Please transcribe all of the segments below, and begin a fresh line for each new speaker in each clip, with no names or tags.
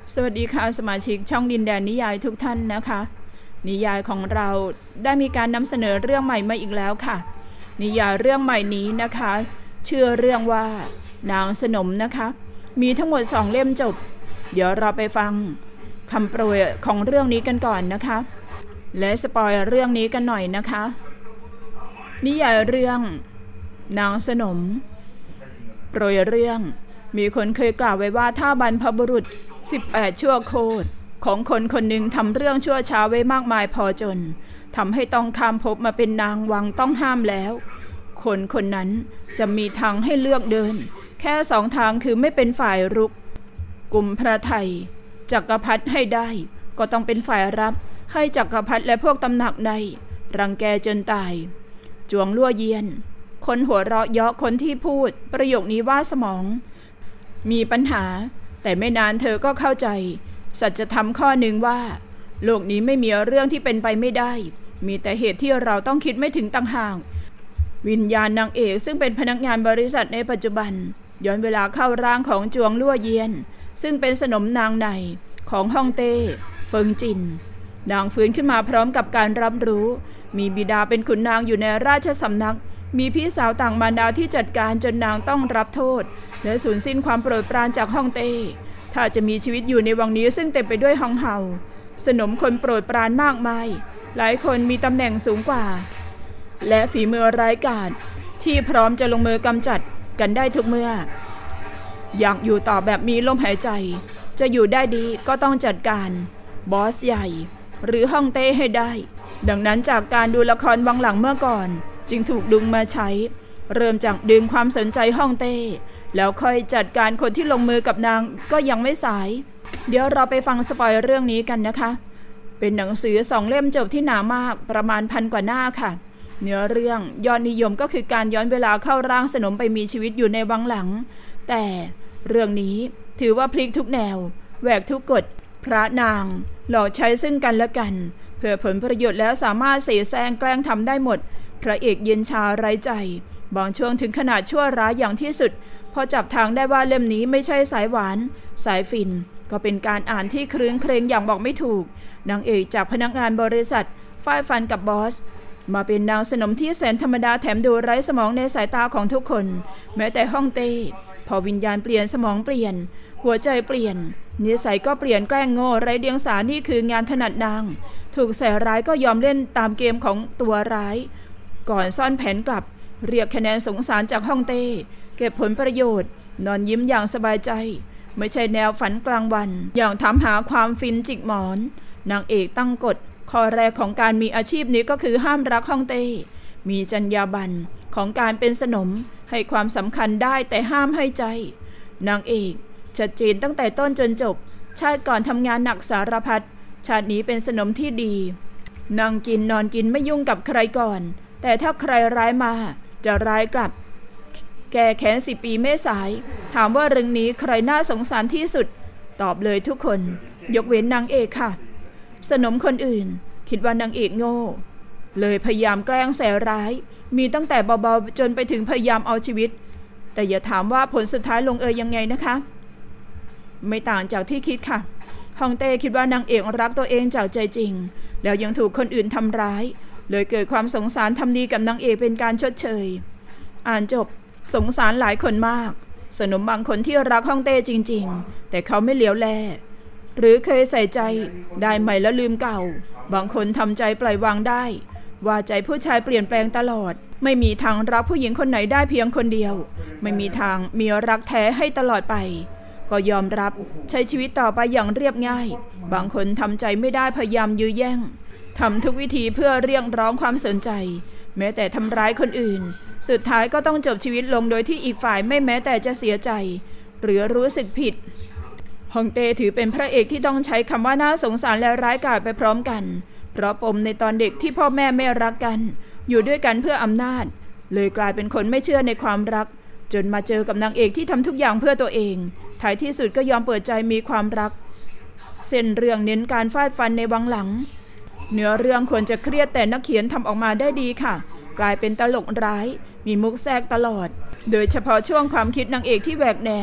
สวัสดีค่ะสมาชิกช่องดินแดนนิยายทุกท่านนะคะนิยายของเราได้มีการนำเสนอเรื่องใหม่มาอีกแล้วค่ะนิยายเรื่องใหม่นี้นะคะชื่อเรื่องว่านางสนมนะคะมีทั้งหมด2 เล่มจบเดี๋ยวเราไปฟังคำโปรยของเรื่องนี้กันก่อนนะคะและสปอยเรื่องนี้กันหน่อยนะคะนิยายเรื่องนางสนมโปรยเรื่องมีคนเคยกล่าวไว้ว่าถ้าบรรพบุรุษ18 ชั่วโคตรของคนคนหนึ่งทำเรื่องชั่วช้าไว้มากมายพอจนทำให้ต้องข้ามภพมาเป็นนางวังต้องห้ามแล้วคนคนนั้นจะมีทางให้เลือกเดินแค่2 ทางคือไม่เป็นฝ่ายรุกกุมพระไทยจักรพรรดิให้ได้ก็ต้องเป็นฝ่ายรับให้จักรพรรดิและพวกตำหนักในรังแกจนตายจวงลั่วเยียนคนหัวเราะเยาะคนที่พูดประโยคนี้ว่าสมองมีปัญหาแต่ไม่นานเธอก็เข้าใจสัจธรรมข้อหนึ่งว่าโลกนี้ไม่มีเรื่องที่เป็นไปไม่ได้มีแต่เหตุที่เราต้องคิดไม่ถึงต่างหากวิญญาณนางเอกซึ่งเป็นพนักงานบริษัทในปัจจุบันย้อนเวลาเข้าร่างของจวงลั่วเยียนซึ่งเป็นสนมนางในของฮ่องเต้เฟิงจินนางฟื้นขึ้นมาพร้อมกับการรับรู้มีบิดาเป็นขุนนางอยู่ในราชสำนักมีพี่สาวต่างมารดาที่จัดการจนนางต้องรับโทษและสูญสิ้นความโปรดปรานจากฮ่องเต้ถ้าจะมีชีวิตอยู่ในวังนี้ซึ่งเต็มไปด้วยฮองเฮาสนมคนโปรดปรานมากมายหลายคนมีตำแหน่งสูงกว่าและฝีมือร้ายกาจที่พร้อมจะลงมือกำจัดกันได้ทุกเมื่ออยากอยู่ต่อแบบมีลมหายใจจะอยู่ได้ดีก็ต้องจัดการบอสใหญ่หรือฮ่องเต้ให้ได้ดังนั้นจากการดูละครวังหลังเมื่อก่อนจึงถูกดึงมาใช้เริ่มจากดึงความสนใจฮ่องเต้แล้วค่อยจัดการคนที่ลงมือกับนางก็ยังไม่สายเดี๋ยวเราไปฟังสปอยเรื่องนี้กันนะคะเป็นหนังสือ2 เล่มจบที่หนามากประมาณ1,000 กว่าหน้าค่ะเนื้อเรื่องยอดนิยมก็คือการย้อนเวลาเข้าร่างสนมไปมีชีวิตอยู่ในวังหลังแต่เรื่องนี้ถือว่าพลิกทุกแนวแหวกทุกกฎพระนางหลอกใช้ซึ่งกันและกันเพื่อผลประโยชน์แล้วสามารถเสแสร้งแกล้งทำได้หมดพระเอกเย็นชาไร้ใจบางช่วงถึงขนาดชั่วร้ายอย่างที่สุดพอจับทางได้ว่าเล่มนี้ไม่ใช่สายหวานสายฟินก็เป็นการอ่านที่ครื้นเครงอย่างบอกไม่ถูกนางเอกจากพนักงานบริษัทฝ่ายฟันกับบอสมาเป็นนางสนมที่แสนธรรมดาแถมดูไร้สมองในสายตาของทุกคนแม้แต่ฮ่องเต้พอวิญญาณเปลี่ยนสมองเปลี่ยนหัวใจเปลี่ยนนิสัยก็เปลี่ยนแกล้งโง่ไร้เดียงสานี่คืองานถนัดนางถูกใส่ร้ายก็ยอมเล่นตามเกมของตัวร้ายก่อนซ่อนแผนกลับเรียกคะแนนสงสารจากฮ่องเต้เก็บผลประโยชน์นอนยิ้มอย่างสบายใจไม่ใช่แนวฝันกลางวันอย่างถามหาความฟินจิกหมอนนางเอกตั้งกฎข้อแรกของการมีอาชีพนี้ก็คือห้ามรักฮ่องเต้มีจรรยาบรรณของการเป็นสนมให้ความสำคัญได้แต่ห้ามให้ใจนางเอกชัดเจนตั้งแต่ต้นจนจบชาติก่อนทำงานหนักสารพัดชาตินี้เป็นสนมที่ดีนางกินนอนกินไม่ยุ่งกับใครก่อนแต่ถ้าใครร้ายมาจะร้ายกลับแก่แค้น10 ปีไม่สายถามว่าเรื่องนี้ใครน่าสงสารที่สุดตอบเลยทุกคนยกเว้นนางเอกค่ะสนมคนอื่นคิดว่านางเอกโง่เลยพยายามแกล้งแสร้ายมีตั้งแต่เบาๆจนไปถึงพยายามเอาชีวิตแต่อย่าถามว่าผลสุดท้ายลงเอยยังไงนะคะไม่ต่างจากที่คิดค่ะฮ่องเต้คิดว่านางเอกรักตัวเองจากใจจริงแล้วยังถูกคนอื่นทำร้ายเลยเกิดความสงสารทำดีกับนางเอกเป็นการชดเชยอ่านจบสงสารหลายคนมากสนมบางคนที่รักฮ่องเต้จริงๆแต่เขาไม่เหลียวแลหรือเคยใส่ใจได้ใหม่แล้วลืมเก่าบางคนทำใจปล่อยวางได้ว่าใจผู้ชายเปลี่ยนแปลงตลอดไม่มีทางรักผู้หญิงคนไหนได้เพียงคนเดียวไม่มีทางมีรักแท้ให้ตลอดไปก็ยอมรับใช้ชีวิตต่อไปอย่างเรียบง่ายบางคนทำใจไม่ได้พยายามยื้อแย่งทำทุกวิธีเพื่อเรียกร้องความสนใจแม้แต่ทำร้ายคนอื่นสุดท้ายก็ต้องจบชีวิตลงโดยที่อีกฝ่ายไม่แม้แต่จะเสียใจหรือรู้สึกผิดฮ่องเต้ถือเป็นพระเอกที่ต้องใช้คำว่าน่าสงสารและร้ายกาจไปพร้อมกันเพราะปมในตอนเด็กที่พ่อแม่ไม่รักกันอยู่ด้วยกันเพื่ออำนาจเลยกลายเป็นคนไม่เชื่อในความรักจนมาเจอกับนางเอกที่ทำทุกอย่างเพื่อตัวเองท้ายที่สุดก็ยอมเปิดใจมีความรักเส้นเรื่องเน้นการฟาดฟันในวังหลังเนื้อเรื่องควรจะเครียดแต่นักเขียนทำออกมาได้ดีค่ะกลายเป็นตลกร้ายมีมุกแทรกตลอดโดยเฉพาะช่วงความคิดนางเอกที่แหวกแนว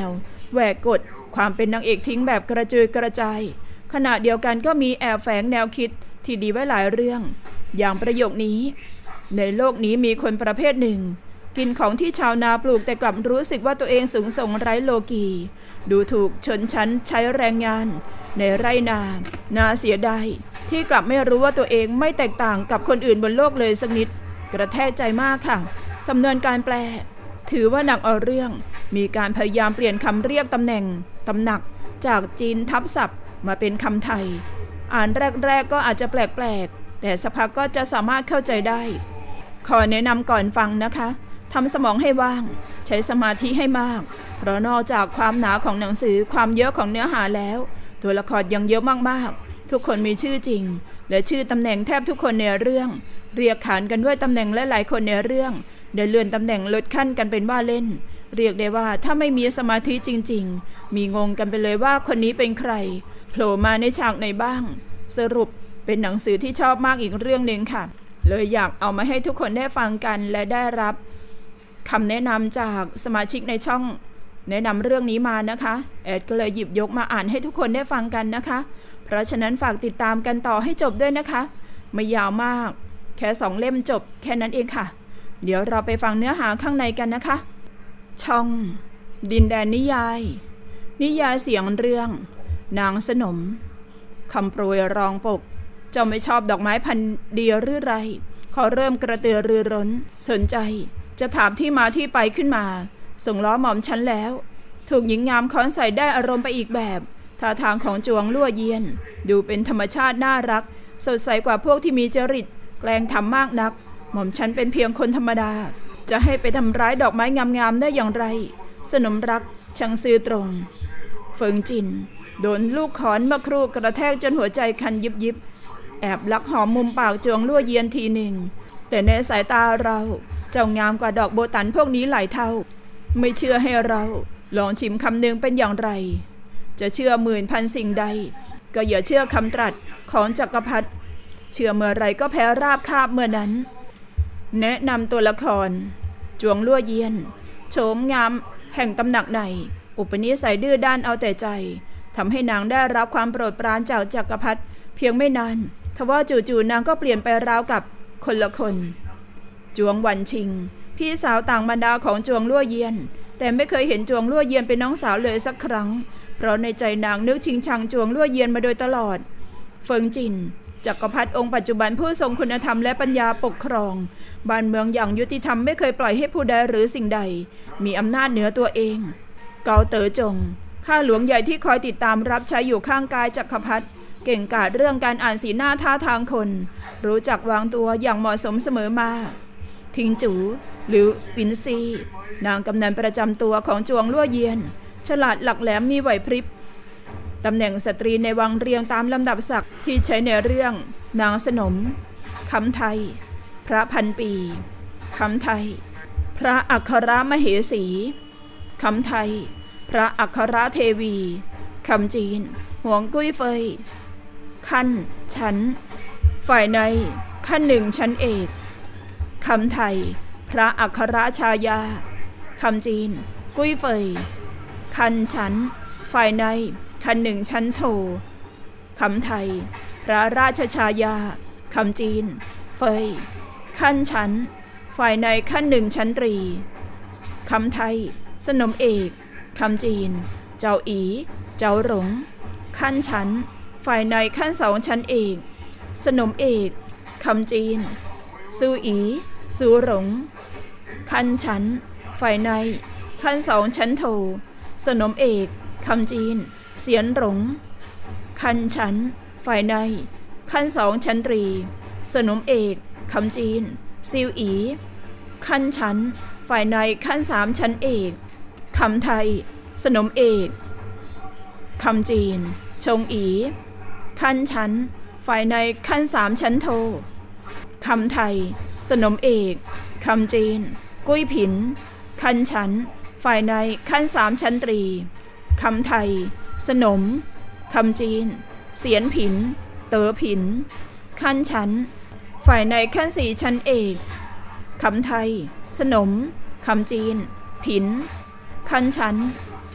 แหวกกฎความเป็นนางเอกทิ้งแบบกระจุยกระจายขณะเดียวกันก็มีแอบแฝงแนวคิดที่ดีไว้หลายเรื่องอย่างประโยคนี้ในโลกนี้มีคนประเภทหนึ่งกินของที่ชาวนาปลูกแต่กลับรู้สึกว่าตัวเองสูงส่งไร้โลกีดูถูกชนชั้นใช้แรงงานในไร่นาเสียดายที่กลับไม่รู้ว่าตัวเองไม่แตกต่างกับคนอื่นบนโลกเลยสักนิดกระแทกใจมากค่ะสำนวนการแปลถือว่าหนักเอาเรื่องมีการพยายามเปลี่ยนคำเรียกตำแหน่งตำหนักจากจีนทับศัพท์มาเป็นคำไทยอ่านแรกๆก็อาจจะแปลกๆแต่สักพักก็จะสามารถเข้าใจได้ขอแนะนำก่อนฟังนะคะทำสมองให้ว่างใช้สมาธิให้มากเพราะนอกจากความหนาของหนังสือความเยอะของเนื้อหาแล้วตัวละครยังเยอะมากๆทุกคนมีชื่อจริงและชื่อตำแหน่งแทบทุกคนในเรื่องเรียกขานกันด้วยตำแหน่งและหลายคนในเรื่องได้เลื่อนตำแหน่งลดขั้นกันเป็นว่าเล่นเรียกได้ว่าถ้าไม่มีสมาธิจริงๆมีงงกันไปเลยว่าคนนี้เป็นใครโผล่มาในฉากไหนบ้างสรุปเป็นหนังสือที่ชอบมากอีกเรื่องนึงค่ะเลยอยากเอามาให้ทุกคนได้ฟังกันและได้รับคำแนะนำจากสมาชิกในช่องแนะนำเรื่องนี้มานะคะแอดก็เลยหยิบยกมาอ่านให้ทุกคนได้ฟังกันนะคะเพราะฉะนั้นฝากติดตามกันต่อให้จบด้วยนะคะไม่ยาวมากแค่2 เล่มจบแค่นั้นเองค่ะเดี๋ยวเราไปฟังเนื้อหาข้างในกันนะคะช่องดินแดนนิยายเสียงเรื่องนางสนมคำโปรยรองปกเจ้าไม่ชอบดอกไม้พันเดียวหรือไรขอเริ่มกระตือรือร้นสนใจจะถามที่มาที่ไปขึ้นมาส่งล้อหม่อมฉันแล้วถูกหญิงงามค้อนใส่ได้อารมณ์ไปอีกแบบท่าทางของจวงลั่วเยียนดูเป็นธรรมชาติน่ารักสดใสกว่าพวกที่มีจริตแกล้งทำมากนักหม่อมฉันเป็นเพียงคนธรรมดาจะให้ไปทำร้ายดอกไม้งามๆได้อย่างไรสนมรักช่างซื่อตรงเฟิงจินโดนลูกขอนเมื่อครู่กระแทกจนหัวใจคันยิบแอบลักหอมมุมปากจวงลั่วเยียนทีหนึ่งแต่ในสายตาเราเจ้างามกว่าดอกโบตันพวกนี้หลายเท่าไม่เชื่อให้เราลองชิมคำหนึ่งเป็นอย่างไรจะเชื่อ10,000 สิ่งใดก็อย่าเชื่อคำตรัสของจักรพรรดิเชื่อเมื่อไรก็แพ้ราบคาบเมื่อนั้นแนะนำตัวละครจวงลั่วเยียนโฉมงามแห่งตำหนักในอุปนิสัยดื้อด้านเอาแต่ใจทำให้นางได้รับความโปรดปรานจากจักรพรรดิเพียงไม่นานทว่าจู่ๆนางก็เปลี่ยนไปราวกับคนละคนจวงวันชิงพี่สาวต่างบรรดาของจวงลั่วเยียนแต่ไม่เคยเห็นจวงลั่วเยียนเป็นน้องสาวเลยสักครั้งเพราะในใจนางนึกชิงชังจวงลั่วเยียนมาโดยตลอดเฟิงจินจักรพรรดิองค์ปัจจุบันผู้ทรงคุณธรรมและปัญญาปกครองบ้านเมืองอย่างยุติธรรมไม่เคยปล่อยให้ผู้ใดหรือสิ่งใดมีอำนาจเหนือตัวเองเกาเต๋อจงข้าหลวงใหญ่ที่คอยติดตามรับใช้อยู่ข้างกายจักรพรรดิเก่งกาจเรื่องการอ่านสีหน้าท่าทางคนรู้จักวางตัวอย่างเหมาะสมเสมอมาทิงจูหรือปินซีนางกำนันประจำตัวของจวงลั่วเยียนฉลาดหลักแหลมมีไหวพริบตำแหน่งสตรีในวังเรียงตามลำดับศักดิ์ที่ใช้ในเรื่องนางสนมคำไทยพระพันปีคำไทยพระอัครมเหสีคำไทยพระอัครเทวีคำจีนหวงกุ้ยเฟยขั้นชั้นฝ่ายในขั้น1 ชั้นเอกคำไทยพระอัครชายาคำจีนกุ้ยเฟยขั้นชั้นฝ่ายในขั้น1 ชั้นโทคำไทยพระราชชายาคำจีนเฟยขั้นชั้นฝ่ายในขั้น1 ชั้นตรีคำไทยสนมเอกคำจีนเจ้าอีเจ้าหลงขั้นชั้นฝ่ายในขั้น2 ชั้นเอกสนมเอกคำจีนซูอีซูหลงขั้นชั้นฝ่ายในขั้น2 ชั้นโทสนมเอกคำจีนเสียนหลงขั้นชั้นฝ่ายในขั้น2 ชั้นตรีสนมเอกคำจีนซิวอีขั้นชั้นฝ่ายในขั้น3 ชั้นเอกคำไทยสนมเอกคำจีนชงอีขั้นชั้นฝ่ายในขั้น3 ชั้นโทคำไทยสนมเอกคำจีนกุ้ยผินขั้นชั้นฝ่ายในขั้น3 ชั้นตรีคำไทยสนมคำจีนเสียนผินเต๋อผินขั้นชั้นฝ่ายในขั้น4 ชั้นเอกคำไทยสนมคำจีนผินขั้นชั้นฝ่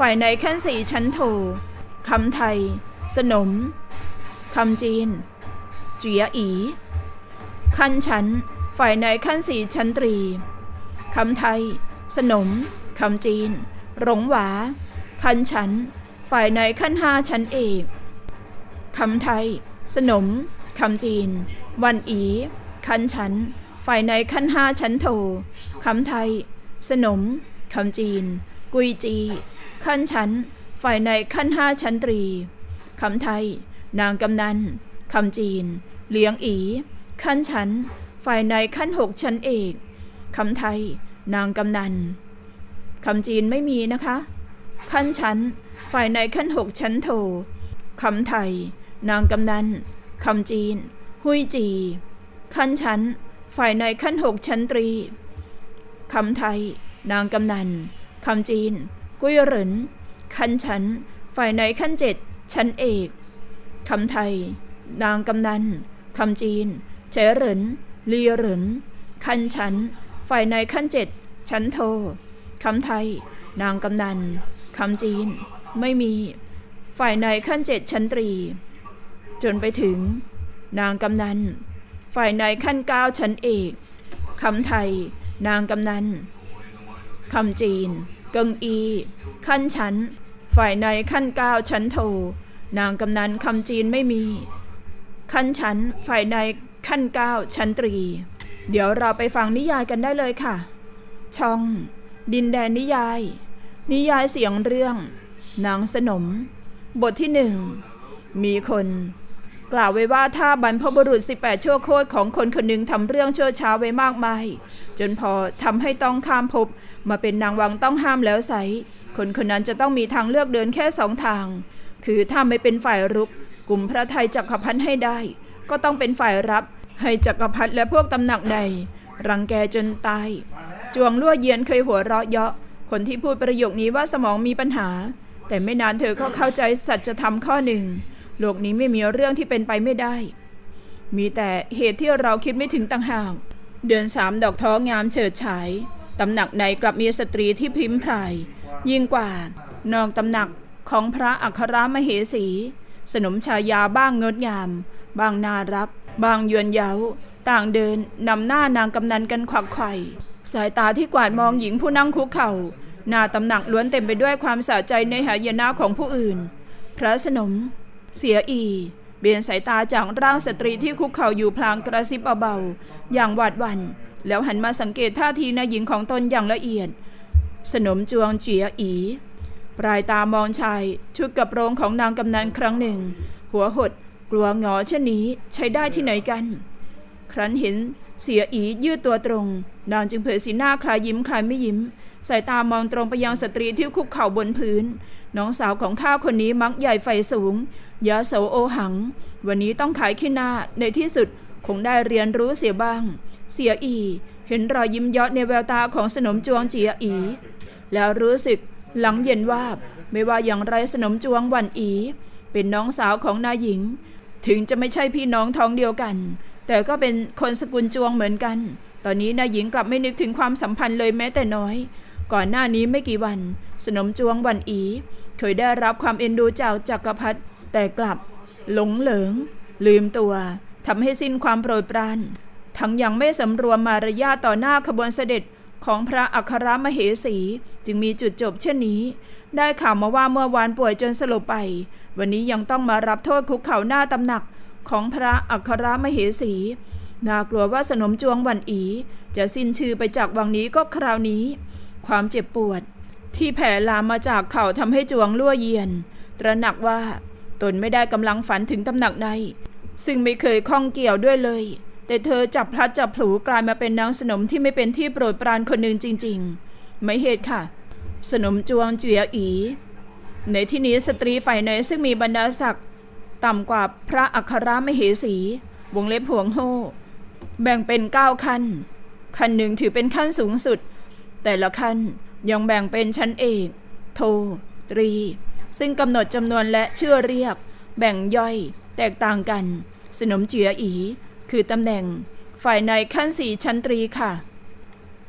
ฝ่ายในขั้นสี่ชั้นโทคำไทยสนมคำจีนเจี๋ยอีขั้นชั้นฝ่ายในขั้นสี่ชั้นตรีคำไทยสนมคำจีนหลงหวาขั้นชั้นฝ่ายในขั้นห้าชั้นเอกคำไทยสนมคำจีนวันอีขั้นชั้นฝ่ายในขั้นห้าชั้นโทคำไทยสนมคำจีนกุยจีขั้นชั้นฝ่ายในขั้นห้าชั้นตรีคำไทยนางกำนันคำจีนเลี้ยงอีขั้นชั้นฝ่ายในขั้นหกชั้นเอกคำไทยนางกำนันคำจีนไม่มีนะคะขั้นชั้นฝ่ายในขั้นหกชั้นโทคำไทยนางกำนันคำจีนหุยจีขั้นชั้นฝ่ายในขั้นหกชั้นตรีคำไทยนางกำนันคำจีนกุ้ยเหรินขั้นชั้นฝ่ายในขั้นเจ็ดชั้นเอกคำไทยนางกำนันคำจีนเจ๋อเหรินลีเหรินขั้นชั้นฝ่ายในขั้นเจ็ดชั้นโทคำไทยนางกำนันคำจีนไม่มีฝ่ายในขั้นเจ็ดชั้นตรีจนไปถึงนางกำนันฝ่ายในขั้นเก้าชั้นเอกคำไทยนางกำนันคำจีนเกิงอีขั้นชั้นฝ่ายในขั้นเก้าชั้นโทนางกำนันคำจีนไม่มีขั้นชั้นฝ่ายในขั้นเก้าชั้นตรีเดี๋ยวเราไปฟังนิยายกันได้เลยค่ะช่องดินแดนนิยายนิยายเสียงเรื่องนางสนมบทที่หนึ่งมีคนกล่าวไว้ว่าถ้าบรรพบุรุษ18ชั่วโคตรของคนคนหนึ่งทำเรื่องชั่วช้าไว้มากมายจนพอทำให้ต้องข้ามภพมาเป็นนางวังต้องห้ามแล้วไสคนคนนั้นจะต้องมีทางเลือกเดินแค่สองทางคือถ้าไม่เป็นฝ่ายรุกกลุ่มพระไทยจักรพรรดิให้ได้ก็ต้องเป็นฝ่ายรับให้จักรพรรดิและพวกตำหนักใดรังแกจนตายจวงลั่วเยียนเคยหัวเราะเยาะคนที่พูดประโยคนี้ว่าสมองมีปัญหาแต่ไม่นานเธอก็เข้าใจสัจธรรมข้อหนึ่งโลกนี้ไม่มีเรื่องที่เป็นไปไม่ได้มีแต่เหตุที่เราคิดไม่ถึงต่างหากเดือน3ดอกท้องามเฉิดฉายตำหนักไหนกลับมีสตรีที่พิมพ์พรายยิ่งกว่านอกตำหนักของพระอัครมเหสีสนมชายาบ้างงดงามบางน่ารักบางยวนเย้าต่างเดินนำหน้านางกำนันกันขวักไขว่สายตาที่กวาดมองหญิงผู้นั่งคุกเข่าหน้าตำหนักล้วนเต็มไปด้วยความสะใจในหายนะของผู้อื่นพระสนมเสียอีเบียนสายตาจากร่างสตรีที่คุกเข่าอยู่พลางกระซิบเบาๆอย่างหวาดหวั่นแล้วหันมาสังเกตท่าทีนายหญิงของตนอย่างละเอียดสนมจวงเจี๋ยอีปลายตามองชายชุดกับโรงของนางกำนันครั้งหนึ่งหัวหดกลัวหงอเช่นนี้ใช้ได้ที่ไหนกันครั้นเห็นเสียอียืดตัวตรงนางจึงเผยสีหน้าคลายยิ้มคลายไม่ยิ้มสายตามองตรงไปยังสตรีที่คุกเข่าบนพื้นน้องสาวของข้าคนนี้มักใหญ่ไฟสูงยาโสโอหังวันนี้ต้องขายขี้หน้าในที่สุดคงได้เรียนรู้เสียบ้างเสียอีเห็นรอยยิ้มเยาะในแววตาของสนมจวงเจี๋ยอีแล้วรู้สึกหลังเย็นวาบไม่ว่าอย่างไรสนมจวงวันอีเป็นน้องสาวของนายหญิงถึงจะไม่ใช่พี่น้องท้องเดียวกันแต่ก็เป็นคนสกุลจวงเหมือนกันตอนนี้นายหญิงกลับไม่นึกถึงความสัมพันธ์เลยแม้แต่น้อยก่อนหน้านี้ไม่กี่วันสนมจวงวันอีเคยได้รับความเอ็นดูจากจักรพรรดิแต่กลับหลงเหลิงลืมตัวทำให้สิ้นความโปรดปรานทั้งยังไม่สำรวมมารยาทต่อหน้าขบวนเสด็จของพระอัครมเหสีจึงมีจุดจบเช่นนี้ได้ข่าวมาว่าเมื่อวานป่วยจนสลบไปวันนี้ยังต้องมารับโทษคุกเข่าหน้าตำหนักของพระอัครมเหสีน่ากลัวว่าสนมจวงวันอีจะสิ้นชื่อไปจากวังนี้ก็คราวนี้ความเจ็บปวดที่แผ่ลามมาจากเข่าทำให้จวงลั่วเยียนตระหนักว่าตนไม่ได้กำลังฝันถึงตำหนักใดซึ่งไม่เคยข้องเกี่ยวด้วยเลยแต่เธอจับพลัดจับผลูกลายมาเป็นนางสนมที่ไม่เป็นที่โปรดปรานคนหนึ่งจริงๆไม่เหตุค่ะสนมจวงเจี๋ยอีในที่นี้สตรีฝ่ายไหนซึ่งมีบรรดาศักดิ์ต่ำกว่าพระอัครมเหสีวงเล็บห่วงโห่แบ่งเป็น9ขั้นขั้นหนึ่งถือเป็นขั้นสูงสุดแต่ละขั้นยังแบ่งเป็นชั้นเอกโทตรีซึ่งกำหนดจำนวนและชื่อเรียกแบ่งย่อยแตกต่างกันสนมเจี๋ยอีคือตำแหน่งฝ่ายในขั้น4ชั้นตรีค่ะ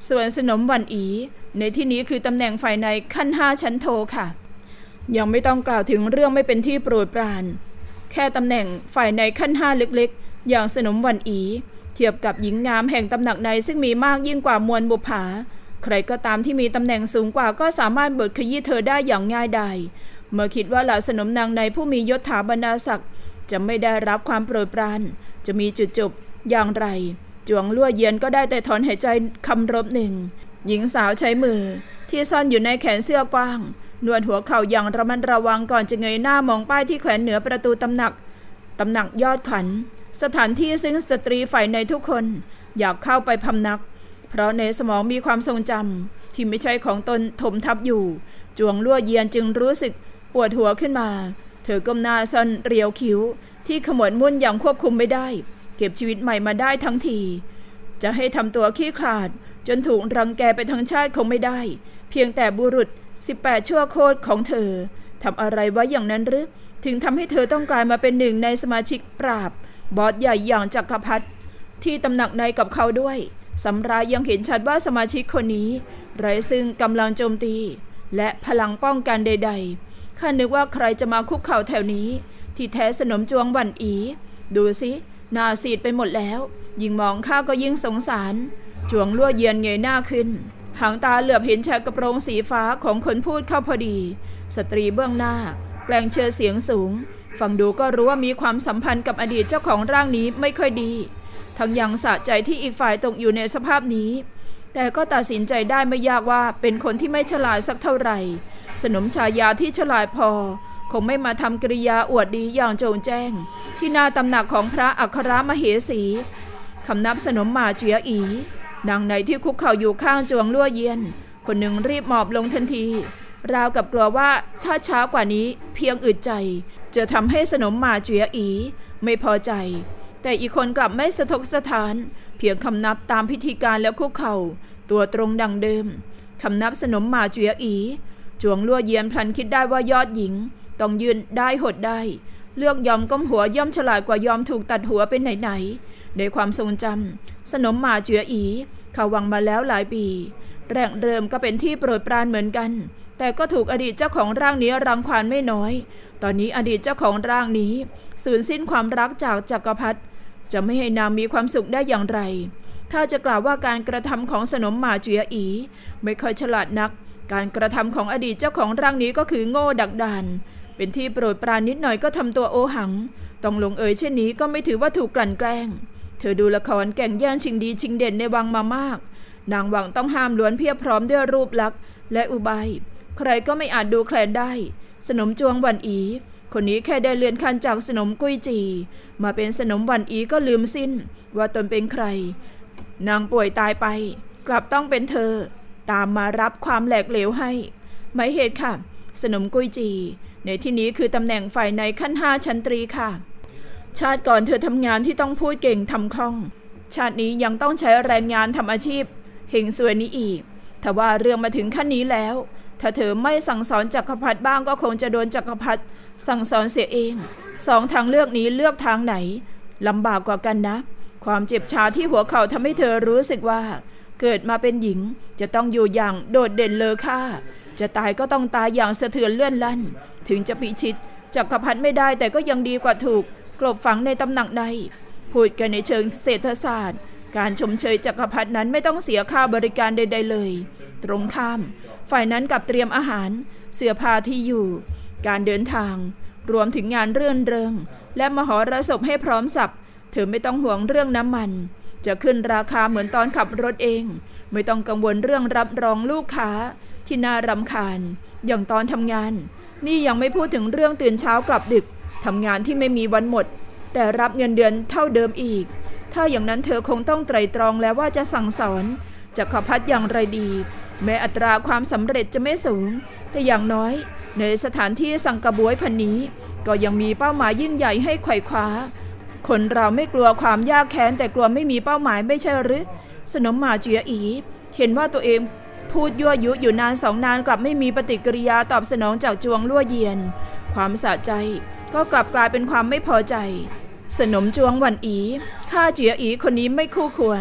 ส่วนสนมหวันอีในที่นี้คือตำแหน่งฝ่ายในขั้น5ชั้นโทค่ะยังไม่ต้องกล่าวถึงเรื่องไม่เป็นที่โปรดปรานแค่ตำแหน่งฝ่ายในขั้น5เล็กๆอย่างสนมหวันอีเทียบกับหญิงงามแห่งตำหนักในซึ่งมีมากยิ่งกว่ามวลบุปผาใครก็ตามที่มีตำแหน่งสูงกว่าก็สามารถบดขยี้เธอได้อย่างง่ายดายเมื่อคิดว่าเหล่าสนมนางในผู้มียศถาบรรดาศักดิ์จะไม่ได้รับความโปรดปรานจะมีจุดจบอย่างไรจวงลั่วเยียนก็ได้แต่ถอนหายใจคำรบหนึ่งหญิงสาวใช้มือที่ซ่อนอยู่ในแขนเสื้อกว้างนวดหัวเข่าอย่างระมัดระวังก่อนจะเงยหน้ามองป้ายที่แขวนเหนือประตูตำหนักยอดขันสถานที่ซึ่งสตรีฝ่ายในทุกคนอยากเข้าไปพำนักเพราะในสมองมีความทรงจำที่ไม่ใช่ของตนถมทับอยู่จวงลั่วเยียนจึงรู้สึกปวดหัวขึ้นมาเธอก้มหน้าซ่อนเรียวคิ้วที่ขมวดมุ่นอย่างควบคุมไม่ได้เก็บชีวิตใหม่มาได้ทั้งทีจะให้ทำตัวขี้ขลาดจนถูกรังแกไปทั้งชาติคงไม่ได้เพียงแต่บุรุษ18ชั่วโคตรของเธอทำอะไรไว้อย่างนั้นหรือถึงทำให้เธอต้องกลายมาเป็นหนึ่งในสมาชิกปราบบอสใหญ่อย่างจักรพรรดิที่ตำหนักในกับเขาด้วยสำราญยังเห็นชัดว่าสมาชิกคนนี้ไร้ซึ่งกำลังโจมตีและพลังป้องกันใดๆข้านึกว่าใครจะมาคุกเข่าแถวนี้ที่แท้สนมจวงหวันอีดูสิหน้าซีดไปหมดแล้วยิ่งมองข้าก็ยิ่งสงสารจวงลั่วเยียนเงยหน้าขึ้นหางตาเหลือบเห็นชายกระโปรงสีฟ้าของคนพูดเข้าพอดีสตรีเบื้องหน้าแปลงเชิดเสียงสูงฟังดูก็รู้ว่ามีความสัมพันธ์กับอดีตเจ้าของร่างนี้ไม่ค่อยดีทั้งยังสะใจที่อีกฝ่ายตกอยู่ในสภาพนี้แต่ก็ตัดสินใจได้ไม่ยากว่าเป็นคนที่ไม่ฉลาดสักเท่าไหร่สนมชายาที่ฉลาดพอคงไม่มาทำกริยาอวดดีอย่างโจงแจ้งที่หน้าตำหนักของพระอัครมเหสีคำนับสนมหมาเจียอีนางในที่คุกเข่าอยู่ข้างจวงลั่วเยียนคนหนึ่งรีบหมอบลงทันทีราวกับกลัวว่าถ้าช้ากว่านี้เพียงอึดใจจะทำให้สนมหมาเจียอีไม่พอใจแต่อีกคนกลับไม่สะทกสะท้านเพียงคำนับตามพิธีการแล้วคุกเข่าตัวตรงดังเดิมคำนับสนมหมาเจียอีจวงลั่วเยียนพลันคิดได้ว่ายอดหญิงต้องยืนได้หดได้เลือกยอมก้มหัวย่อมฉลาดกว่ายอมถูกตัดหัวเป็นไหนในความทรงจำสนมหมาเจียอีเขาวังมาแล้วหลายปีแรกเริ่มก็เป็นที่โปรดปรานเหมือนกันแต่ก็ถูกอดีตเจ้าของร่างนี้รังควานไม่น้อยตอนนี้อดีตเจ้าของร่างนี้สูญสิ้นความรักจากจักรพรรดิจะไม่ให้นางมีความสุขได้อย่างไรถ้าจะกล่าวว่าการกระทำของสนมหมาเจียอีไม่ค่อยฉลาดนักการกระทำของอดีตเจ้าของร่างนี้ก็คือโง่ดักดานเป็นที่โปรดปรานนิดหน่อยก็ทำตัวโอหังต้องลงเอยเช่นนี้ก็ไม่ถือว่าถูกกลั่นแกล้งเธอดูละครแก่งแย่งชิงดีชิงเด่นในวังมามากนางวังต้องห้ามล้วนเพียบพร้อมด้วยรูปลักษณ์และอุบายใครก็ไม่อาจดูแคลนได้สนมจวงหวันอีคนนี้แค่ได้เลื่อนขั้นจากสนมกุ้ยจีมาเป็นสนมหวันอีก็ลืมสิ้นว่าตนเป็นใครนางป่วยตายไปกลับต้องเป็นเธอตามมารับความแหลกเหลวให้หมายเหตุค่ะสนมกุ้ยจีในที่นี้คือตำแหน่งฝ่ายในขั้น5ชั้นตรีค่ะชาติก่อนเธอทำงานที่ต้องพูดเก่งทำคล่องชาตินี้ยังต้องใช้แรงงานทำอาชีพเฮงซวยนี้อีกถ้าว่าเรื่องมาถึงขั้นนี้แล้วถ้าเธอไม่สั่งสอนจักรพรรดิบ้างก็คงจะโดนจักรพรรดิสั่งสอนเสียเองสองทางเลือกนี้เลือกทางไหนลำบากกว่ากันนะความเจ็บชาที่หัวเข่าทำให้เธอรู้สึกว่าเกิดมาเป็นหญิงจะต้องอยู่อย่างโดดเด่นเลอค่าจะตายก็ต้องตายอย่างสะเทือนเลื่อนลั่นถึงจะพิชิตจักรพรรดิไม่ได้แต่ก็ยังดีกว่าถูกกลบฝังในตำหนักในพูดกันในเชิงเศรษฐศาสตร์การชมเชยจักรพรรดินั้นไม่ต้องเสียค่าบริการใดๆเลยตรงข้ามฝ่ายนั้นกับเตรียมอาหารเสื้อผ้าที่อยู่การเดินทางรวมถึงงานเรื่นเริงและมหรสพให้พร้อมสับเธอไม่ต้องห่วงเรื่องน้ำมันจะขึ้นราคาเหมือนตอนขับรถเองไม่ต้องกังวลเรื่องรับรองลูกค้าที่น่ารำคาญอย่างตอนทำงานนี่ยังไม่พูดถึงเรื่องตื่นเช้ากลับดึกทำงานที่ไม่มีวันหมดแต่รับเงินเดือนเท่าเดิมอีกถ้าอย่างนั้นเธอคงต้องไตร่ตรองแล้วว่าจะสั่งสอนจักรพรรดิอย่างไรดีแม้อัตราความสำเร็จจะไม่สูงแต่อย่างน้อยในสถานที่สังกะบวยพันนี้ก็ยังมีเป้าหมายยิ่งใหญ่ให้ไขว่คว้าคนเราไม่กลัวความยากแค้นแต่กลัวไม่มีเป้าหมายไม่ใช่หรือสนมหมาเจียอีเห็นว่าตัวเองพูดยั่วยุอยู่นาน2 นานกลับไม่มีปฏิกิริยาตอบสนองจากจวงลั่วเยียนความสะใจก็กลับกลายเป็นความไม่พอใจสนมจวงหวันอีข้าเจียอีคนนี้ไม่คู่ควร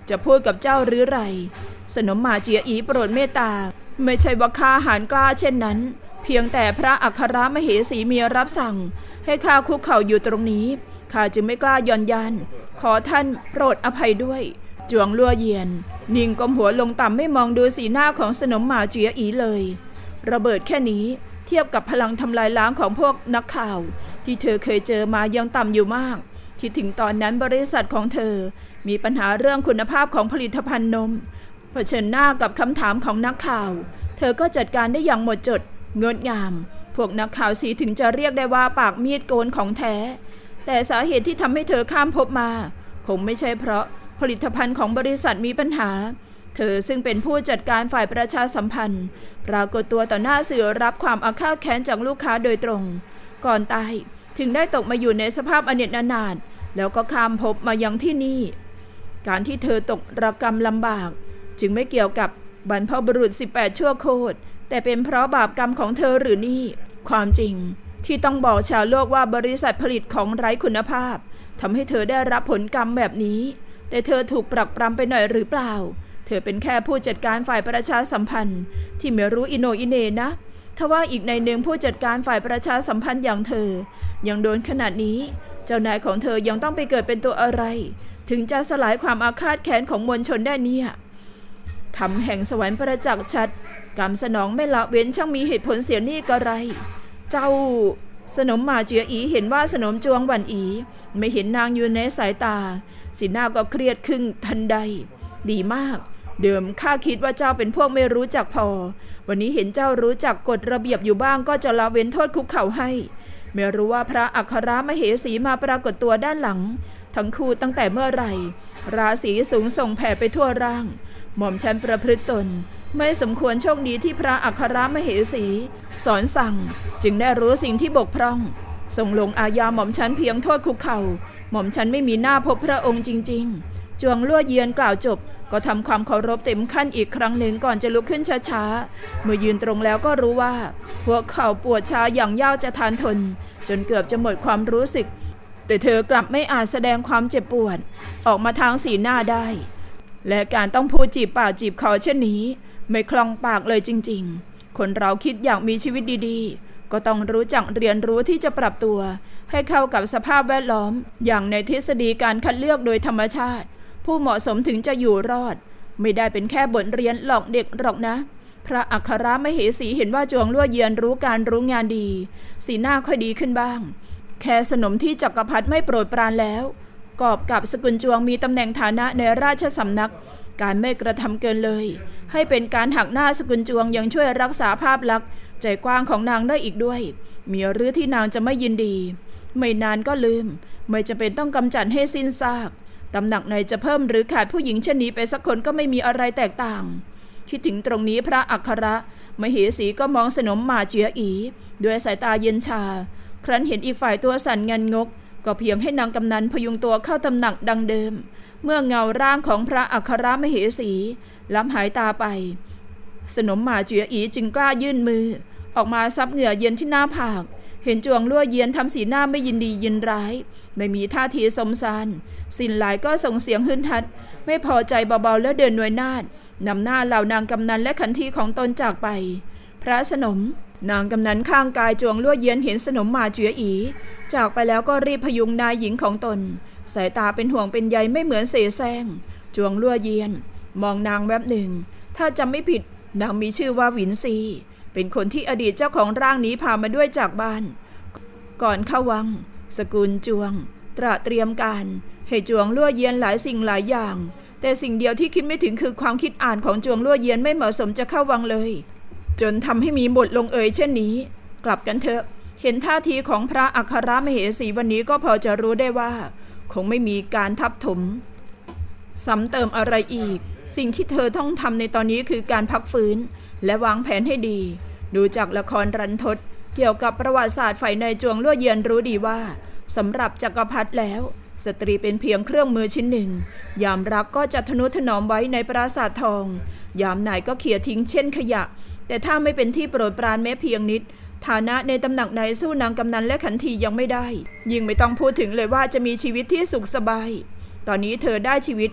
จะพูดกับเจ้าหรือไรสนมมาเจียอีโปรดเมตตาไม่ใช่ว่าข้าหาญกล้าเช่นนั้นเพียงแต่พระอัครมเหสีมีรับสั่งให้ข้าคุกเข่าอยู่ตรงนี้ข้าจึงไม่กล้าย่อนยันขอท่านโปรดอภัยด้วยจวงลั่วเยียนนิ่งก้มหัวลงต่ำไม่มองดูสีหน้าของสนมมาเจียอีเลยระเบิดแค่นี้เทียบกับพลังทำลายล้างของพวกนักข่าวที่เธอเคยเจอมายังต่ำอยู่มากคิดถึงตอนนั้นบริษัทของเธอมีปัญหาเรื่องคุณภาพของผลิตภัณฑ์นมเผชิญหน้ากับคำถามของนักข่าวเธอก็จัดการได้อย่างหมดจดงดงามพวกนักข่าวสีถึงจะเรียกได้ว่าปากมีดโกนของแท้แต่สาเหตุที่ทำให้เธอข้ามภพมาคงไม่ใช่เพราะผลิตภัณฑ์ของบริษัทมีปัญหาเธอซึ่งเป็นผู้จัดการฝ่ายประชาสัมพันธ์ปรากฏตัวต่อหน้าสื่อรับความอาฆาตแค้นจากลูกค้าโดยตรงก่อนตายถึงได้ตกมาอยู่ในสภาพอเนจอนาถแล้วก็ข้ามภพมายังที่นี่การที่เธอตกระกำลำบากจึงไม่เกี่ยวกับบรรพบุรุษ18ชั่วโคตรแต่เป็นเพราะบาปกรรมของเธอหรือนี่ความจริงที่ต้องบอกชาวโลกว่าบริษัทผลิตของไร้คุณภาพทำให้เธอได้รับผลกรรมแบบนี้แต่เธอถูกปรักปรำไปหน่อยหรือเปล่าเธอเป็นแค่ผู้จัดการฝ่ายประชาสัมพันธ์ที่ไม่รู้อิโนอิเนนะทว่าอีกในหนึ่งผู้จัดการฝ่ายประชาสัมพันธ์อย่างเธอยังโดนขนาดนี้เจ้านายของเธอยังต้องไปเกิดเป็นตัวอะไรถึงจะสลายความอาฆาตแค้นของมวลชนได้เนี่ยทำแห่งสวรรค์ประจักษ์ชัดกรรมสนองไม่ละเว้นช่างมีเหตุผลเสียนี่กระไรเจ้าสนมมาเจียอีเห็นว่าสนมจวงหวันอีไม่เห็นนางอยู่ในสายตาสีหน้าก็เครียดขึ้นทันใดดีมากเดิมข้าคิดว่าเจ้าเป็นพวกไม่รู้จักพอวันนี้เห็นเจ้ารู้จักกฎระเบียบอยู่บ้างก็จะละเว้นโทษคุกเข่าให้ไม่รู้ว่าพระอัครมเหสีมาปรากฏตัวด้านหลังทั้งคู่ตั้งแต่เมื่อไหร่ราศีสูงส่งแผ่ไปทั่วร่างหม่อมฉันประพฤติตนไม่สมควรโชคดีที่พระอัครมเหสีสอนสั่งจึงได้รู้สิ่งที่บกพร่องส่งลงอาญาหม่อมฉันเพียงโทษคุกเข่าหม่อมฉันไม่มีหน้าพบพระองค์จริงๆจวงลั่วเยียนกล่าวจบก็ทำความเคารพเต็มขั้นอีกครั้งหนึ่งก่อนจะลุกขึ้นช้าๆเมื่อยืนตรงแล้วก็รู้ว่าหัวเข่าปวดชาอย่างยาวจะทานทนจนเกือบจะหมดความรู้สึกแต่เธอกลับไม่อาจแสดงความเจ็บปวดออกมาทางสีหน้าได้และการต้องพูดจีบปากจีบคอเช่นนี้ไม่คล่องปากเลยจริงๆคนเราคิดอยากมีชีวิตดีๆก็ต้องรู้จักเรียนรู้ที่จะปรับตัวให้เข้ากับสภาพแวดล้อมอย่างในทฤษฎีการคัดเลือกโดยธรรมชาติผู้เหมาะสมถึงจะอยู่รอดไม่ได้เป็นแค่บทเรียนหลอกเด็กหรอกนะพระอัครมเหสีเห็นว่าจวงลั่วเยียนรู้การรู้งานดีสีหน้าค่อยดีขึ้นบ้างแค่สนมที่จักรพรรดิไม่โปรดปรานแล้วกอบกับสกุลจวงมีตำแหน่งฐานะในราชสำนักการไม่กระทำเกินเลยให้เป็นการหักหน้าสกุลจวงยังช่วยรักษาภาพลักษณ์ใจกว้างของนางได้อีกด้วยมีหรือที่นางจะไม่ยินดีไม่นานก็ลืมไม่จำเป็นต้องกำจัดให้สิ้นซากตำหนักไหนจะเพิ่มหรือขาดผู้หญิงเช่นนี้ไปสักคนก็ไม่มีอะไรแตกต่างคิดถึงตรงนี้พระอัครมเหสีก็มองสนมมาเจียอีด้วยสายตาเย็นชาครั้นเห็นอีกฝ่ายตัวสั่นงันงกก็เพียงให้นางกำนันพยุงตัวเข้าตำหนักดังเดิมเมื่อเงาร่างของพระอัครมเหสีล้ำหายตาไปสนมมาเจียอีจึงกล้ายื่นมือออกมาซับเหงื่อเย็นที่หน้าผากเห็นจวงลั่วเยียนทำสีหน้าไม่ยินดียินร้ายไม่มีท่าทีสมซานสินหลายก็ส่งเสียงหึ่นหัดไม่พอใจเบาๆแล้วเดินหน่วยนาฏนำหน้าเหล่านางกำนันและขันทีของตนจากไปพระสนมนางกำนันข้างกายจวงลั่วเยียนเห็นสนมมาเจียอีจากไปแล้วก็รีบพยุงนายหญิงของตนสายตาเป็นห่วงเป็นใยไม่เหมือนเสแสร้งจวงลั่วเยียนมองนางแวบหนึ่งถ้าจำไม่ผิดนางมีชื่อว่าหวินซีเป็นคนที่อดีตเจ้าของร่างนี้พามาด้วยจากบ้านก่อนเข้าวังสกุลจวงตระเตรียมการให้จวงลั่วเยียนหลายสิ่งหลายอย่างแต่สิ่งเดียวที่คิดไม่ถึงคือความคิดอ่านของจวงลั่วเยียนไม่เหมาะสมจะเข้าวังเลยจนทำให้มีบทลงเอยเช่นนี้กลับกันเถอะเห็นท่าทีของพระอัครมเหสีวันนี้ก็พอจะรู้ได้ว่าคงไม่มีการทับถมซ้ำเติมอะไรอีกสิ่งที่เธอต้องทำในตอนนี้คือการพักฟื้นและวางแผนให้ดีดูจากละครรันทดเกี่ยวกับประวัติศาสตร์ฝ่ายในจวงลั่วเยียนรู้ดีว่าสำหรับจักรพรรดิแล้วสตรีเป็นเพียงเครื่องมือชิ้นหนึ่งยามรักก็จะทนุถนอมไว้ในปราสาททองยามไหนก็เขี่ยทิ้งเช่นขยะแต่ถ้าไม่เป็นที่โปรดปรานแม้เพียงนิดฐานะในตำหนักไหนสู้นางกำนันและขันทียังไม่ได้ยิ่งไม่ต้องพูดถึงเลยว่าจะมีชีวิตที่สุขสบายตอนนี้เธอได้ชีวิต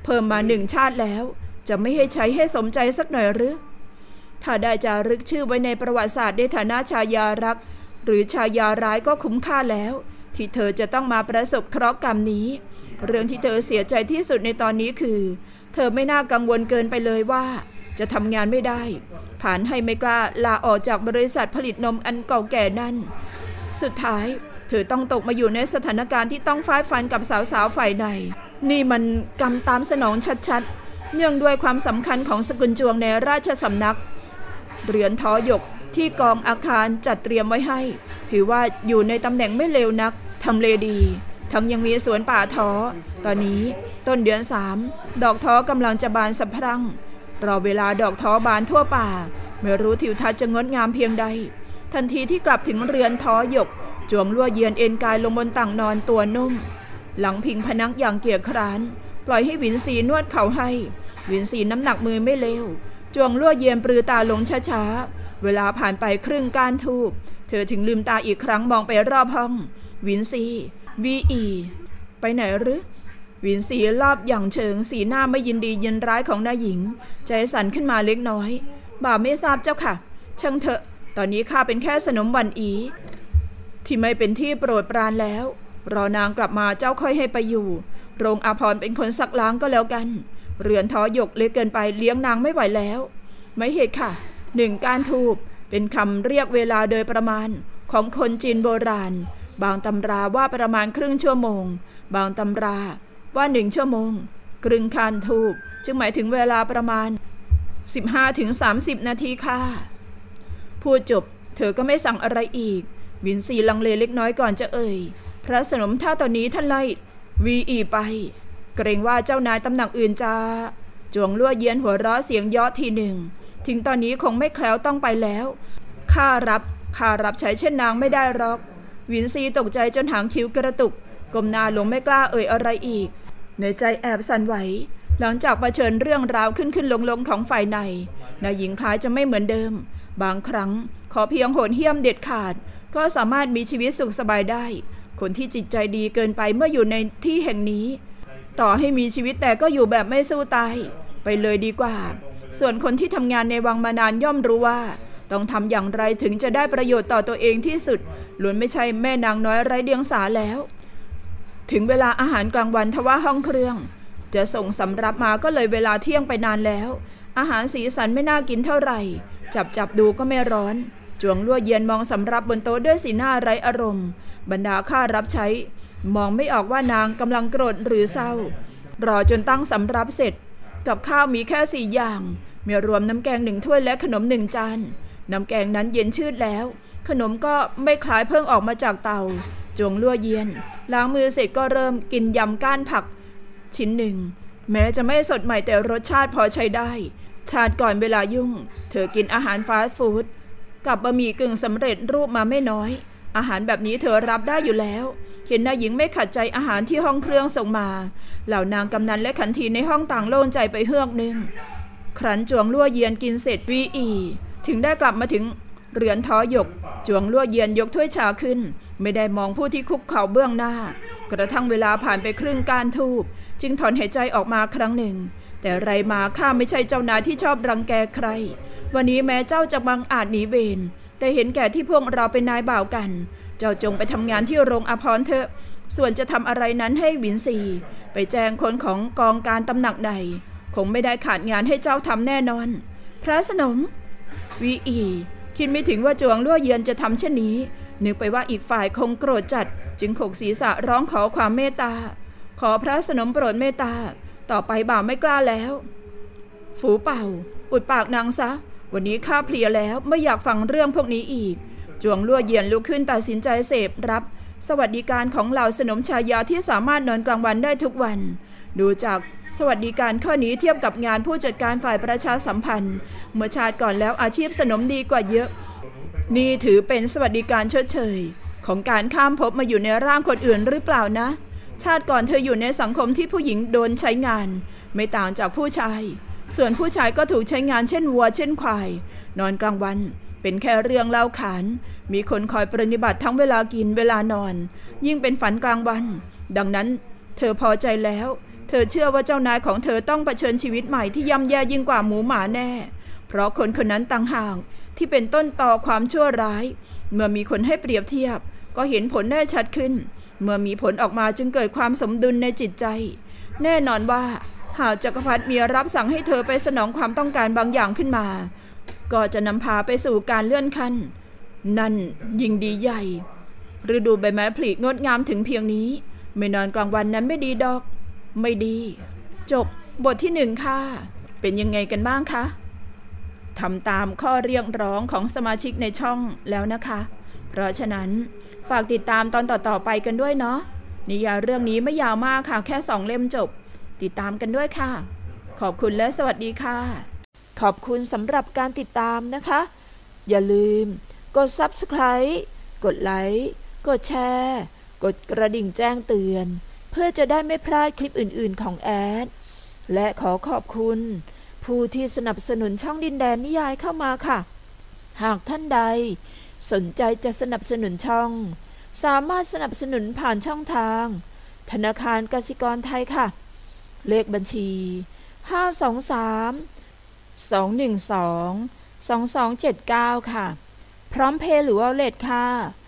เพิ่มมา1 ชาติแล้วจะไม่ให้ใช้ให้สมใจสักหน่อยหรือถ้าได้จารึกชื่อไว้ในประวัติศาสตร์ในฐานะชายารักหรือชายาร้ายก็คุ้มค่าแล้วที่เธอจะต้องมาประสบเคราะห์กรรมนี้เรื่องที่เธอเสียใจที่สุดในตอนนี้คือเธอไม่น่ากังวลเกินไปเลยว่าจะทำงานไม่ได้ผ่านให้ไม่กล้าลาออกจากบริษัทผลิตนมอันเก่าแก่นั่นสุดท้ายเธอต้องตกมาอยู่ในสถานการณ์ที่ต้องฟาดฟันกับสาวๆฝ่ายในนี่มันกรรมตามสนองชัดๆเนื่องด้วยความสำคัญของสกุลจวงในราชสำนักเรือนทอหยกที่กองอาคารจัดเตรียมไว้ให้ถือว่าอยู่ในตำแหน่งไม่เลวนักทำเลดีทั้งยังมีสวนป่าท้อตอนนี้ต้นเดือน3ดอกท้อกำลังจะบานสะพรั่งรอเวลาดอกท้อบานทั่วป่าไม่รู้ทิวทัศน์จะงดงามเพียงใดทันทีที่กลับถึงเรือนท้อหยกจวงลั่วเยียนเอนกายลงบนต่างนอนตัวนุ่มหลังพิงพนักอย่างเกียจคร้านปล่อยให้หวินซีนวดเข่าให้หวินซีน้ำหนักมือไม่เลวจวงลั่วเยียนปรือตาลงช้าๆเวลาผ่านไปครึ่งก้านทูบเธอถึงลืมตาอีกครั้งมองไปรอบห้องหวินซีวีไปไหนหรือวินซีรอบอย่างเชิงสีหน้าไม่ยินดียินร้ายของนายหญิงใจสั่นขึ้นมาเล็กน้อยบ่าไม่ทราบเจ้าค่ะช่างเถอะตอนนี้ข้าเป็นแค่สนมวันอีที่ไม่เป็นที่โปรดปรานแล้วรอนางกลับมาเจ้าค่อยให้ไปอยู่โรงอาภรณ์เป็นคนซักล้างก็แล้วกันเรือนทอหยกเล็กเกินไปเลี้ยงนางไม่ไหวแล้วไม่เหตุค่ะ1 ก้านทูบเป็นคำเรียกเวลาโดยประมาณของคนจีนโบราณบางตำราว่าประมาณครึ่งชั่วโมงบางตำราว่า1 ชั่วโมงครึ่งก้านทูบจึงหมายถึงเวลาประมาณ 15-30 นาทีค่ะพูดจบเธอก็ไม่สั่งอะไรอีกวินซีลังเลเล็กน้อยก่อนจะเอ่ยพระสนมถ้าตอนนี้ท่านไล่วีไปเกรงว่าเจ้านายตำหนักอื่นจะจวงลั่วเยียนหัวเราะเสียงย่อทีหนึ่งถึงตอนนี้คงไม่แคล้วต้องไปแล้วข้ารับใช้เช่นนางไม่ได้หรอกวินซีตกใจจนหางคิ้วกระตุกก้มหน้าลงไม่กล้าเอ่ยอะไรอีกในใจแอบสั่นไหวหลังจากเผชิญเรื่องราวขึ้นลงของฝ่ายในนายหญิงคล้ายจะไม่เหมือนเดิมบางครั้งขอเพียงโหดเหี้ยมเด็ดขาดก็สามารถมีชีวิตสุขสบายได้คนที่จิตใจดีเกินไปเมื่ออยู่ในที่แห่งนี้ต่อให้มีชีวิตแต่ก็อยู่แบบไม่สู้ตายไปเลยดีกว่าส่วนคนที่ทำงานในวังมานานย่อมรู้ว่าต้องทำอย่างไรถึงจะได้ประโยชน์ต่อตัวเองที่สุดล้วนไม่ใช่แม่นางน้อยไร้เดียงสาแล้วถึงเวลาอาหารกลางวันทว่าห้องเครื่องจะส่งสำรับมาก็เลยเวลาเที่ยงไปนานแล้วอาหารสีสันไม่น่ากินเท่าไหร่จับดูก็ไม่ร้อนจวงลั่วเยียนมองสำรับบนโต๊ะด้วยสีหน้าไร้อารมณ์บรรดาข้ารับใช้มองไม่ออกว่านางกำลังโกรธหรือเศร้ารอจนตั้งสำรับเสร็จกับข้าวมีแค่4 อย่างมีรวมน้ำแกง1 ถ้วยและขนม1 จานน้ำแกงนั้นเย็นชืดแล้วขนมก็ไม่คล้ายเพิ่งออกมาจากเตาจวงลั่วเยียนล้างมือเสร็จก็เริ่มกินยำก้านผักชิ้นหนึ่งแม้จะไม่สดใหม่แต่รสชาติพอใช้ได้ชาติก่อนเวลายุ่งเธอกินอาหารฟาสต์ฟู้ดกับบะหมี่กึ่งสำเร็จรูปมาไม่น้อยอาหารแบบนี้เธอรับได้อยู่แล้วเห็นนายหญิงไม่ขัดใจอาหารที่ห้องเครื่องส่งมาเหล่านางกำนันและขันทีในห้องต่างโล่งใจไปเฮือกนึงครั้นจวงลั่วเยียนกินเสร็จวีถึงได้กลับมาถึงเรือนทอหยกจวงลั่วเยียนยกถ้วยชาขึ้นไม่ได้มองผู้ที่คุกเข่าเบื้องหน้ากระทั่งเวลาผ่านไปครึ่งก้านทูบจึงถอนหายใจออกมาครั้งหนึ่งแต่ไรมาข้าไม่ใช่เจ้านายที่ชอบรังแกใครวันนี้แม้เจ้าจะบังอาจหนีเวรแต่เห็นแก่ที่พวกเราเป็นนายบ่าวกันเจ้าจงไปทำงานที่โรงอาภรณ์เถอะส่วนจะทำอะไรนั้นให้หวินซีไปแจ้งคนของกองการตำหนักใดคงไม่ได้ขาดงานให้เจ้าทำแน่นอนพระสนมวีคิดไม่ถึงว่าจวงลั่วเยียนจะทำเช่นนี้นึกไปว่าอีกฝ่ายคงโกรธจัดจึงขกศีรษะร้องขอความเมตตาขอพระสนมโปรดเมตตาต่อไปบ่าวไม่กล้าแล้วฝูเป่าอุดปากนางซะวันนี้ข้าเพลียแล้วไม่อยากฟังเรื่องพวกนี้อีกจวงลั่วเยียนลุกขึ้นตัดสินใจเสพรับสวัสดิการของเหล่าสนมชายาที่สามารถนอนกลางวันได้ทุกวันดูจากสวัสดิการข้อนี้เทียบกับงานผู้จัดการฝ่ายประชาสัมพันธ์เมื่อชาติก่อนแล้วอาชีพสนมดีกว่าเยอะนี่ถือเป็นสวัสดิการชดเชยของการข้ามภพมาอยู่ในร่างคนอื่นหรือเปล่านะชาติก่อนเธออยู่ในสังคมที่ผู้หญิงโดนใช้งานไม่ต่างจากผู้ชายส่วนผู้ชายก็ถูกใช้งานเช่นวัวเช่นควายนอนกลางวันเป็นแค่เรื่องเล่าขานมีคนคอยปฏิบัติทั้งเวลากินเวลานอนยิ่งเป็นฝันกลางวันดังนั้นเธอพอใจแล้วเธอเชื่อว่าเจ้านายของเธอต้องเผชิญชีวิตใหม่ที่ย่ำแย่ยิ่งกว่าหมูหมาแน่เพราะคนคนนั้นต่างหากที่เป็นต้นตอความชั่วร้ายเมื่อมีคนให้เปรียบเทียบก็เห็นผลได้ชัดขึ้นเมื่อมีผลออกมาจึงเกิดความสมดุลในจิตใจแน่นอนว่าหากจักรพรรดิมีรับสั่งให้เธอไปสนองความต้องการบางอย่างขึ้นมาก็จะนำพาไปสู่การเลื่อนขั้นนั่นยิ่งดีใหญ่ฤดูใบไม้ผลิงดงามถึงเพียงนี้ไม่นอนกลางวันนั้นไม่ดีดอกไม่ดีจบบทที่1ค่ะเป็นยังไงกันบ้างคะทำตามข้อเรียกร้องของสมาชิกในช่องแล้วนะคะเพราะฉะนั้นฝากติดตามตอนต่อๆไปกันด้วยเนาะนิยายเรื่องนี้ไม่ยาวมากค่ะแค่2 เล่มจบติดตามกันด้วยค่ะขอบคุณและสวัสดีค่ะขอบคุณสำหรับการติดตามนะคะอย่าลืมกด Subscribe กดไลค์กดแชร์กดกระดิ่งแจ้งเตือนเพื่อจะได้ไม่พลาดคลิปอื่นๆของแอดและขอขอบคุณผู้ที่สนับสนุนช่องดินแดนนิยายเข้ามาค่ะหากท่านใดสนใจจะสนับสนุนช่องสามารถสนับสนุนผ่านช่องทางธนาคารกสิกรไทยค่ะเลขบัญชี523-212-2279ค่ะพร้อมเพย์หรือวอลเล็ตค่ะ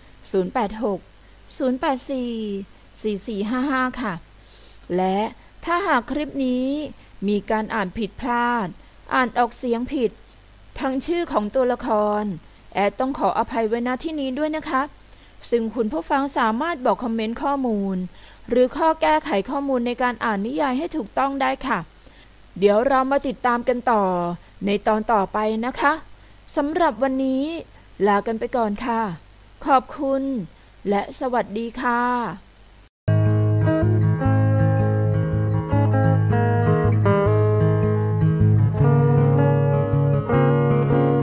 086-084-4455ค่ะและถ้าหากคลิปนี้มีการอ่านผิดพลาดอ่านออกเสียงผิดทั้งชื่อของตัวละครแอดต้องขออภัยไว้ณที่นี้ด้วยนะคะซึ่งคุณผู้ฟังสามารถบอกคอมเมนต์ข้อมูลหรือข้อแก้ไขข้อมูลในการอ่านนิยายให้ถูกต้องได้ค่ะเดี๋ยวเรามาติดตามกันต่อในตอนต่อไปนะคะสำหรับวันนี้ลากันไปก่อนค่ะขอบคุณและสวัสดีค่ะ